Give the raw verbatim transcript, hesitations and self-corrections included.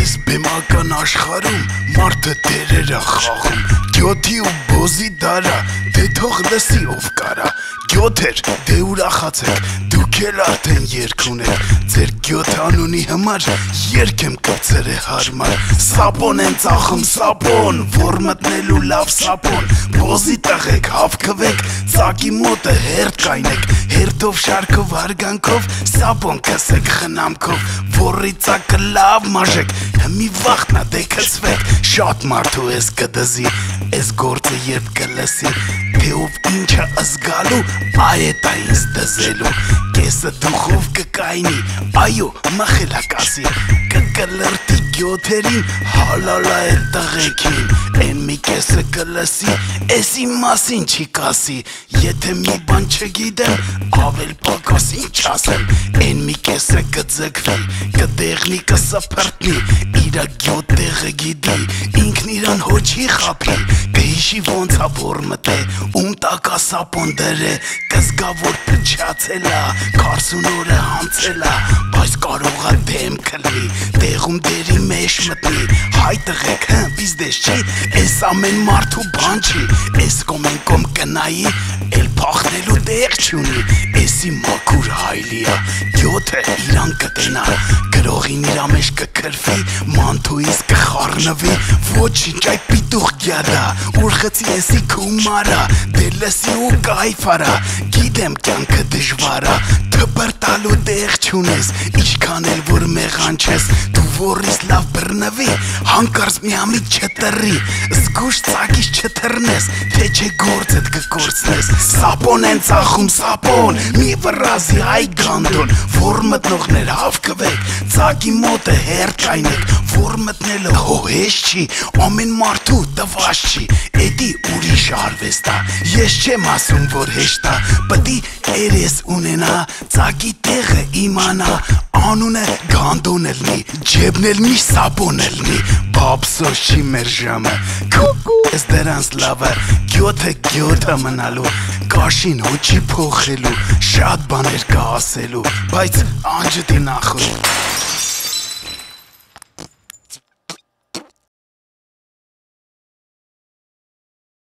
Այս բեմական աշխարհում մարդը դերեր է խաղում Գյոթի ու բոզի դարա դե թող լսի ով կարա Գյոթեր դե ուրախացեք դուք էլ արդեն երգ ունեք Ձեր գյոթ անունի համար երգ եմ կպցեր է հարմար Սապոն են ծախում սապոն որ մտնելու լավ սապոն Բոզի տղեք հավքվեք ծակի մոտը հերթ կայնեք Հերթով շարքով հարգանքով սապոն կսեք խնամքով Որի ծակը լավ մաժեք Հմի վախտնա դե կծվեք Շատ մարդու ես կդզի Ես գործը երբ կլսի Թե ով ինչը զգալու Այդ է ինձ դզելու Կեսը դուխով կկայնի Այո մխելակասի Կկլրտի գյոթերին Հալալա է տղեքին Են մի կեսը կլսի Էսի մասին չի կասի Եթե մի բան չգիտեմ Ավել պակաս ինչ ասեմ Են մի կեսը կձգվի Կդեղնի կսպրտնի Իրա գյոթ տեղը գիտի Ինքն իրան հոչի խապի Կհիշի ոնց ա որ մտե Ում տակա սապոն դրե Կզգա որ փչացել ա Քարսուն օրը հանցել ա Բայց կարող ա դեմ կլի Տեղում դերի մեջ մտնի Հայ տղեք հն բիզդես չի Էս ամեն մարդու բան չի Էս կոմեն կոմ կնայի Էլ փախնելու տեղ չունի Էսի մաքուր հայլի ա Գյոթը իրան կտենա Գրողին իրա մեջ կքրվի Մանթուից կխառնվի Ոչինչ այդ պիտուղ գյադա Ուրխծի էսի կումարա Դե լսի ու կայֆարա Գիտեմ կյանքը դժվարա Թբրտալու տեղ չունես Ինչքան էլ որ մեղան չես Դու որից լավ բռնվի Հանկարծ միամիտ չտրի Զգուշ ծակից չթռնես Թե չէ գործդ կկործնես Սապոն են ծախում սապոն Մի վրազի այ գանդոն Որ մտնողներ հավքվեք Ծակի մոտը հերթ այնեք Որ մտնելը հոհեշ չի Ամեն մարդու տվաշ չի Էդի ուրիշ արվեստա Ես չեմ ասում որ հեշտա Պտի երես ունենա Ծակի տեղը իմանա Անունը գանդոն էլնի Ջեբն էլ մի սապոն էլնի Բաբսոս չի մեր ժամը Կուկու Ես դրանց լավը Գյոթը գյոթը մնալու Կաշին հոչի փոխելու Շատ բաներ կա ասելու Բայց անջտի նախու